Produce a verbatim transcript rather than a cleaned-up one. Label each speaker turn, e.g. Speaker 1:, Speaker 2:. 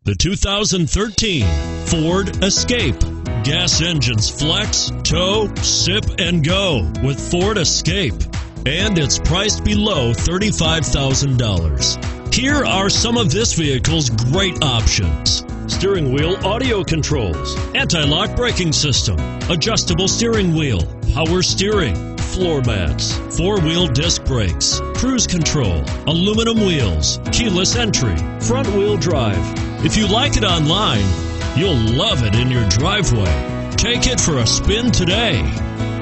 Speaker 1: The two thousand thirteen Ford Escape. Gas engines flex, tow, sip, and go with Ford Escape. And it's priced below thirty-five thousand dollars. Here are some of this vehicle's great options: steering wheel audio controls, anti-lock braking system, adjustable steering wheel, power steering, floor mats, four-wheel disc brakes, cruise control, aluminum wheels, keyless entry, front-wheel drive. If you like it online, you'll love it in your driveway. Take it for a spin today.